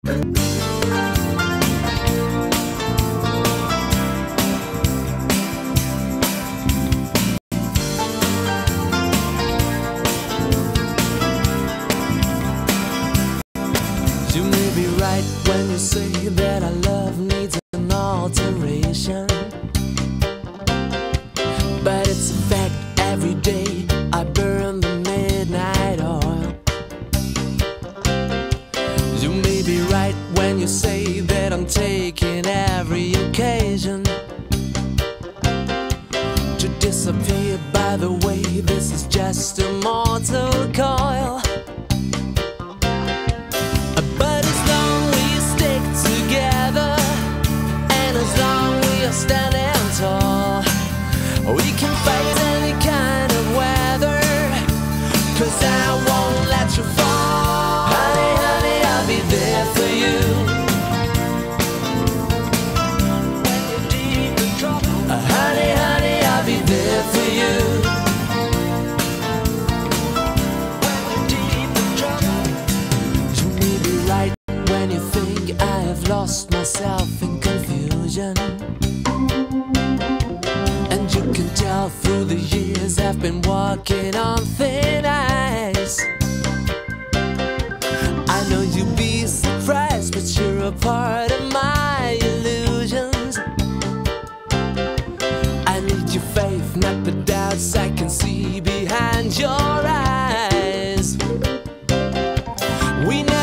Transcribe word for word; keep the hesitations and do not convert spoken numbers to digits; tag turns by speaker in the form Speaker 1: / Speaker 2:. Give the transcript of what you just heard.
Speaker 1: You may be right when you say that our love needs an alteration, but it's a fact every day I burn the midnight oil. You may be right when you say that I'm taking every occasion to disappear. By the way, this is just a mortal coil. But as long we stick together, and as long we are standing tall, we can fight any kind of weather, 'cause I won't let you fall. Honey, honey, I'll be there for you when you're deep in trouble. Honey, honey, I'll be there for you when you're deep in trouble. You may be right when you think I have lost myself in confusion, and you can tell through the years I've been walking on thin ice. I know you'll be surprised, but you're a part of my illusions. I need your faith, not the doubts I can see behind your eyes. We know